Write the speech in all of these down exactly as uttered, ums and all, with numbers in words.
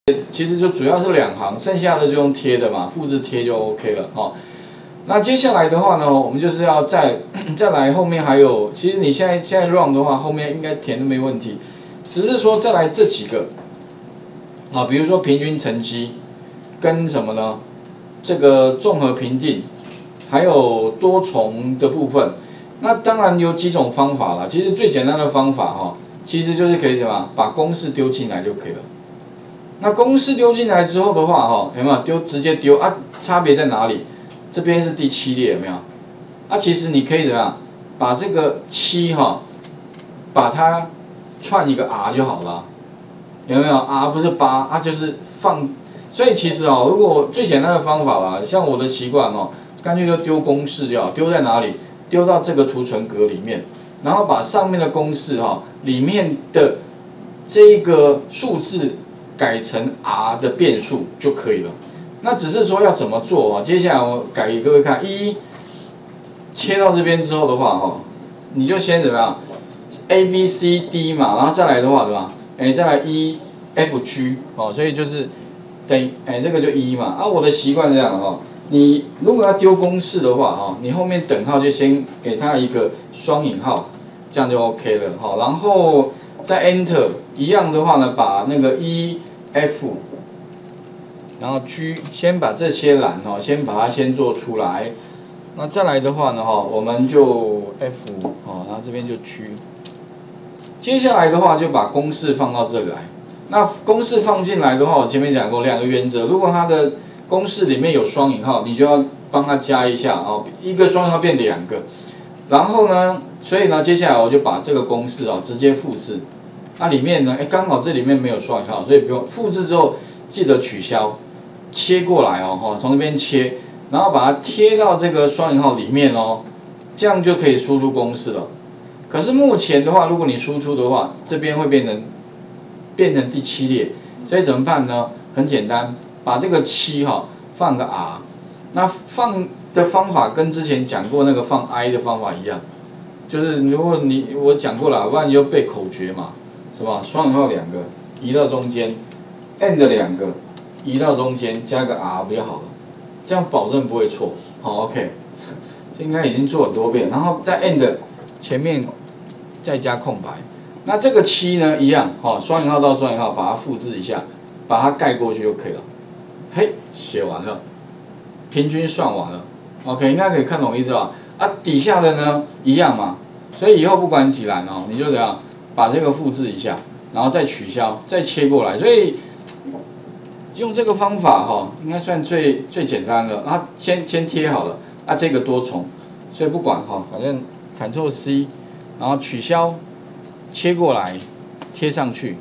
其实就主要是两行，剩下的就用贴的嘛，复制贴就 OK 了哦。那接下来的话呢，我们就是要再再来后面还有，其实你现在现在 run 的话，后面应该填都没问题，只是说再来这几个啊，比如说平均乘积跟什么呢？这个综合评定，还有多重的部分。那当然有几种方法啦，其实最简单的方法哈、哦，其实就是可以什么，把公式丢进来就可以了。那公式丢进来之后的话，哈，有没有丢直接丢啊？差别在哪里？这边是第七列，有没有？啊，其实你可以怎么样？把这个七哈，把它串一个 r 就好了，有没有 ？r 不是八，它就是放。所以其实哦，如果最简单的方法啦，像我的习惯哦，干脆就丢公式就好，丢在哪里？丢到这个储存格里面，然后把上面的公式哈里面的这个数字改成 r 的变数就可以了。那只是说要怎么做啊？接下来我改给各位看，一切到这边之后的话哈，你就先怎么样 ？A B C D 嘛，然后再来的话对吧？哎，再来 E F G 哦，所以就是等于哎这个就一嘛。啊，我的习惯这样哈。你如果要丢公式的话，哈，你后面等号就先给它一个双引号，这样就 OK 了，哈。然后再 Enter 一样的话呢，把那个 E F， 然后 G 先把这些栏哈，先把它先做出来。那再来的话呢，哈，我们就 F 哦，然后这边就 G。接下来的话就把公式放到这里来。那公式放进来的话，我前面讲过两个原则，如果它的公式里面有双引号，你就要帮它加一下哦，一个双引号变两个。然后呢，所以呢，接下来我就把这个公式啊直接复制。那里面呢，哎，刚好这里面没有双引号，所以不用复制之后记得取消，切过来哦，哈，从这边切，然后把它贴到这个双引号里面哦，这样就可以输出公式了。可是目前的话，如果你输出的话，这边会变成变成第七列，所以怎么办呢？很简单。把这个七哈放个 r， 那放的方法跟之前讲过那个放 i 的方法一样，就是如果你我讲过了，不然你就背口诀嘛，是吧？双引号两个移到中间 ，and 两个移到中间加个 r 不就好了？这样保证不会错。好 ，OK， 这应该已经做很多遍，然后在 and 前面再加空白。那这个七呢一样，哈，双引号到双引号把它复制一下，把它盖过去就可以了。嘿，写完了，平均算完了 ，OK， 应该可以看懂意思吧？啊，底下的呢一样嘛，所以以后不管几栏哦，你就怎样把这个复制一下，然后再取消，再切过来，所以用这个方法哈、哦，应该算最最简单的。啊，先先贴好了，啊，这个多重，所以不管哈、哦，反正 Ctrl C， 然后取消，切过来，贴上去。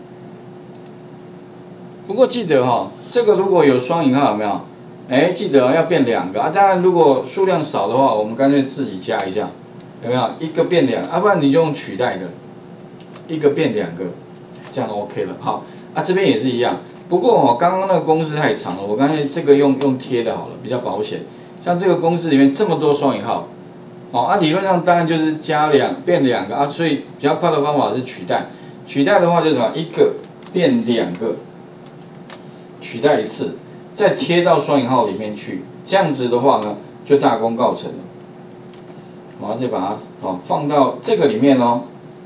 不过记得哈、哦，这个如果有双引号有没有？哎，记得要变两个啊。当然，如果数量少的话，我们干脆自己加一下，有没有？一个变两，啊，不然你就用取代的，一个变两个，这样 OK 了。好，啊，这边也是一样。不过哦，刚刚那个公式太长了，我刚才这个用用贴的好了，比较保险。像这个公式里面这么多双引号，哦，啊，理论上当然就是加两变两个啊，所以比较快的方法是取代。取代的话就是什么？一个变两个。取代一次，再贴到双引号里面去，这样子的话呢，就大功告成了。然后再把它哦放到这个里面哦，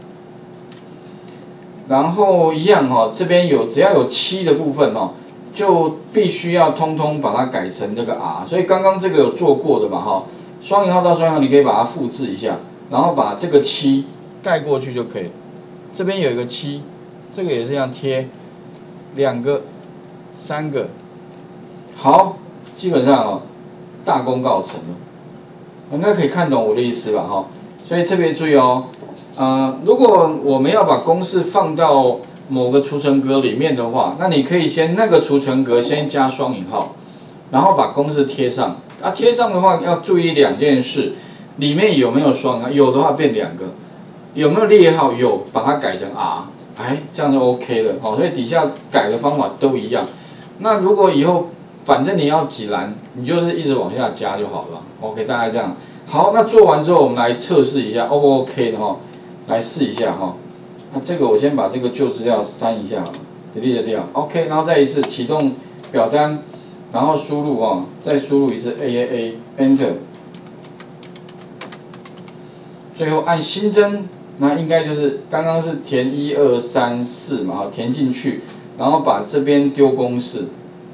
然后一样哦，这边有只要有七的部分哦，就必须要通通把它改成这个 r。所以刚刚这个有做过的嘛哈，双引号到双引号你可以把它复制一下，然后把这个七盖过去就可以了。这边有一个七，这个也是这样贴两个。三个，好，基本上哦，大功告成了，应该可以看懂我的意思吧？哈，所以特别注意哦，呃，如果我们要把公式放到某个储存格里面的话，那你可以先那个储存格先加双引号，然后把公式贴上。啊，贴上的话要注意两件事，里面有没有双引号？有的话变两个，有没有列号？有，把它改成 r， 哎，这样就 OK 了。好，所以底下改的方法都一样。那如果以后反正你要几栏，你就是一直往下加就好了。OK， 大概这样。好，那做完之后，我们来测试一下 ，O 不 OK 的哈，来试一下哈。那这个我先把这个旧资料删一下好了。 delete 掉 ，OK， 然后再一次启动表单，然后输入啊，再输入一次 A A A Enter， 最后按新增，那应该就是刚刚是填一二三四嘛，填进去，然后把这边丢公式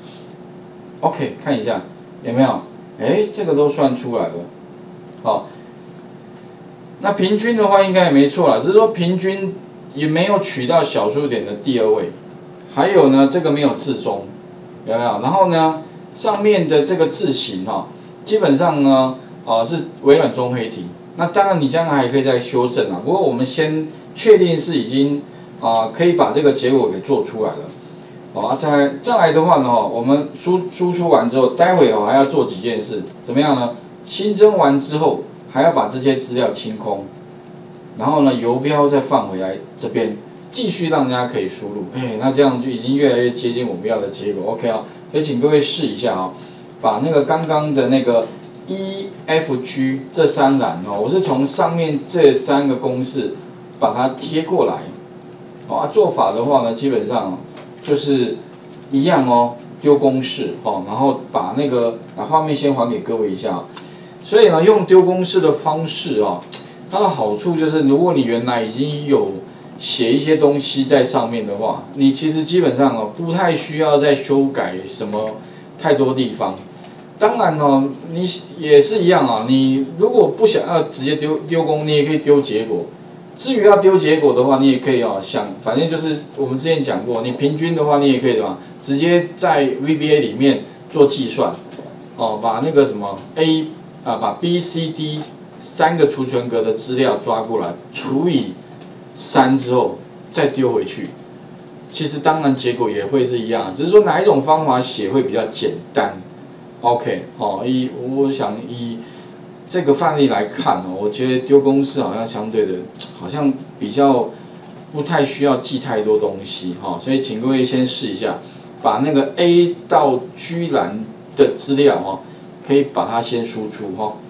，OK， 看一下有没有？哎，这个都算出来了，好。那平均的话应该也没错啦，只是说平均也没有取到小数点的第二位，还有呢，这个没有字中，有没有？然后呢，上面的这个字形哈、哦，基本上呢，啊、呃、是微软中黑体。那当然你将来还可以再修正啊，不过我们先确定是已经啊、呃、可以把这个结果给做出来了。好、哦，再来再来的话呢，我们输输出完之后，待会哦还要做几件事，怎么样呢？新增完之后。还要把这些资料清空，然后呢，游标再放回来这边，继续让大家可以输入。哎，那这样就已经越来越接近我们要的结果。OK 啊，所以请各位试一下啊，把那个刚刚的那个 E F G 这三栏哦，我是从上面这三个公式把它贴过来。哦，啊、做法的话呢，基本上就是一样哦，丢公式哦，然后把那个把画面先还给各位一下。所以呢，用丢公式的方式啊，它的好处就是，如果你原来已经有写一些东西在上面的话，你其实基本上哦，不太需要再修改什么太多地方。当然哦，你也是一样啊，你如果不想要直接丢丢公，你也可以丢结果。至于要丢结果的话，你也可以哦，想反正就是我们之前讲过，你平均的话，你也可以对吧？直接在 V B A 里面做计算，哦，把那个什么 A。啊，把 B、C、D 三个储存格的资料抓过来，除以三之后再丢回去。其实当然结果也会是一样，只是说哪一种方法写会比较简单。OK， 哦，以我想以这个范例来看哦，我觉得丢公式好像相对的，好像比较不太需要记太多东西哈、哦，所以请各位先试一下，把那个 A 到 G 栏的资料哈。可以把它先输出哈。